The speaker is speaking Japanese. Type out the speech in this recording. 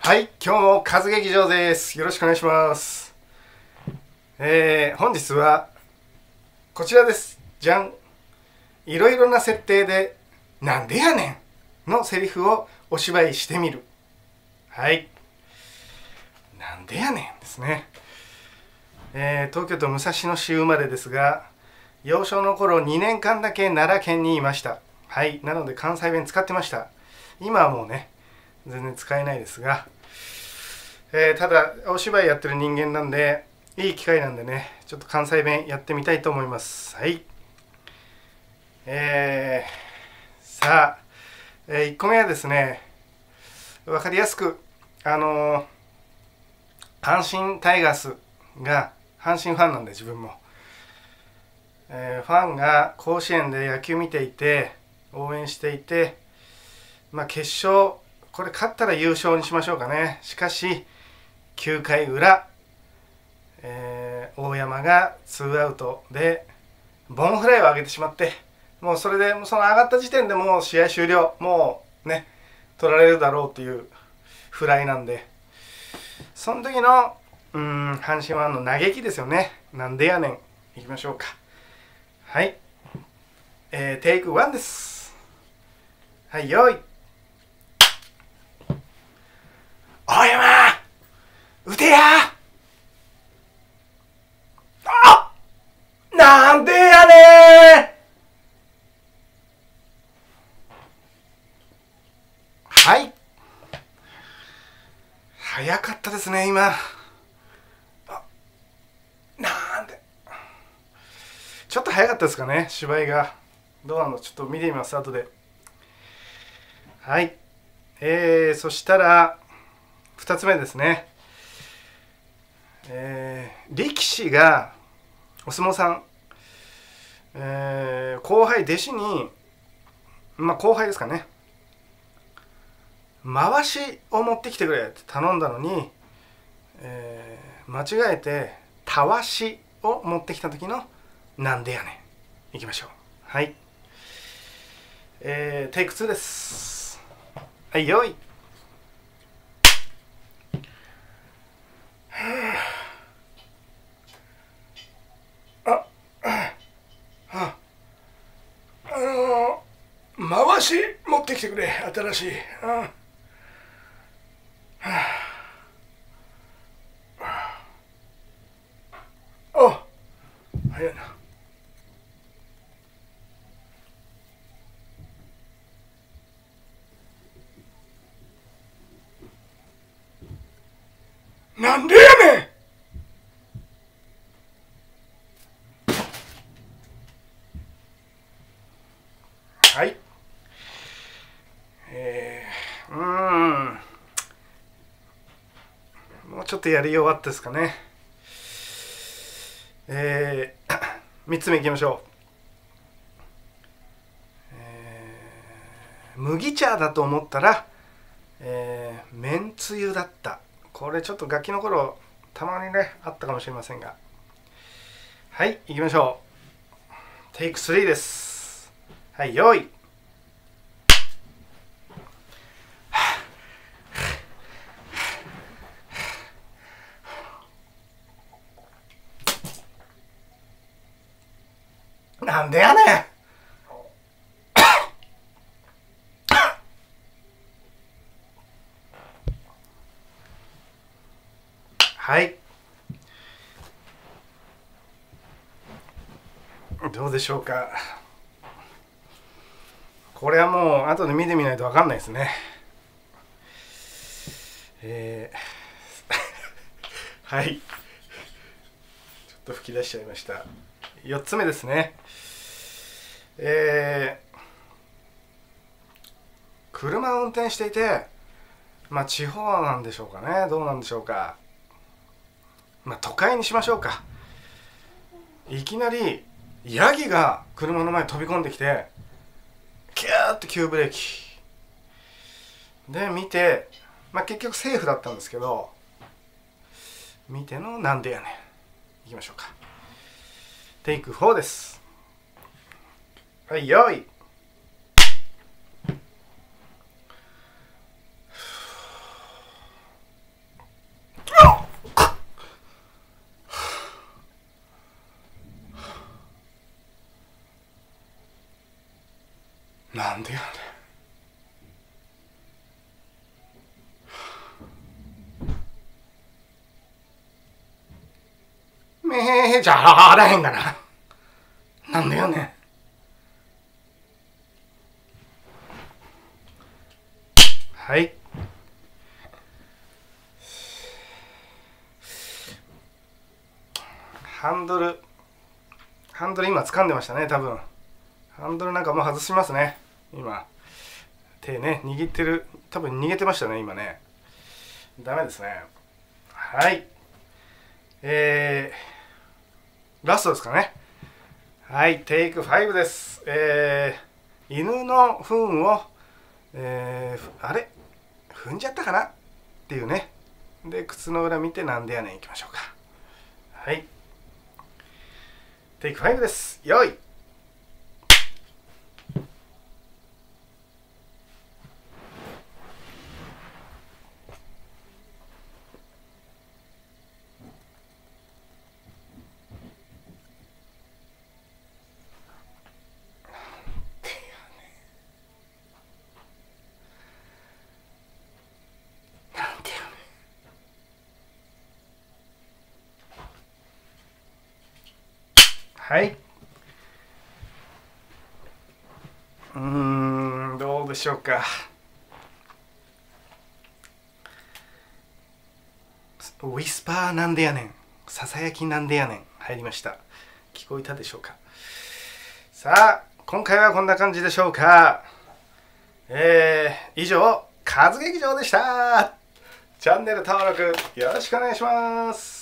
はい、今日もカズ劇場です。よろしくお願いします。本日はこちらです。じゃん。いろいろな設定でなんでやねんのセリフをお芝居してみる。はい。なんでやねんですね。東京都武蔵野市生まれですが、幼少の頃2年間だけ奈良県にいました。はい。なので関西弁使ってました。今はもうね、全然使えないですが、ただお芝居やってる人間なんでいい機会なんでね、ちょっと関西弁やってみたいと思います。はい。さあ、1個目はですね、分かりやすく阪神タイガースが阪神ファンなんで、自分も、ファンが甲子園で野球見ていて応援していて、決勝これ勝ったら優勝にしましょうかね。しかし9回裏、大山がツーアウトでボンフライを上げてしまって、もうそれでその上がった時点でもう試合終了、もうね取られるだろうっていうフライなんで、その時の阪神ファンの嘆きですよね。なんでやねん。いきましょうか。はい、テイク1です。はい、よい。大山打てや。あ、なんでやねん。はい、早かったですね今。なんでちょっと早かったですかね、芝居が。どうなの、ちょっと見てみます後で。はい、そしたら2つ目ですね。力士がお相撲さん、後輩弟子に、後輩ですかね、回しを持ってきてくれって頼んだのに、間違えてたわしを持ってきた時のなんでやねん。いきましょう。はい、テイク2です。はい、よい。回し持ってきてくれ、新しい。あ、早いな。なんでやねん。はい、もうちょっとやり終わったですかね。3つ目いきましょう。麦茶だと思ったら、めんつゆだった。これちょっとガキの頃たまにねあったかもしれませんが。はい、行きましょう。テイク3です。はい、用意。なんでやねん。はい、どうでしょうか。これはもう後で見てみないと分かんないですね。はい、ちょっと吹き出しちゃいました。4つ目ですね。車を運転していて、地方なんでしょうかね、どうなんでしょうか。都会にしましょうか。いきなりヤギが車の前に飛び込んできて、キューッと急ブレーキで見て、結局セーフだったんですけど、見てのなんでやねん。いきましょうか。テイク4です。はい、よい。 なんでやねん。めーじゃあらへんがな。なんでやねん。はい。ハンドル今掴んでましたね、多分。ハンドルなんかもう外しますね。今手ね握ってる、多分逃げてましたね今ね。ダメですね。はい、ラストですかね。はい、テイク5です。犬の糞を、あれ踏んじゃったかなっていうね。で靴の裏見てなんでやねんいきましょうか。はい、テイク5です。よい。はい、どうでしょうか。ウィスパーなんでやねん、ささやきなんでやねん入りました。聞こえたでしょうか。さあ今回はこんな感じでしょうか。以上カズ劇場でした。チャンネル登録よろしくお願いします。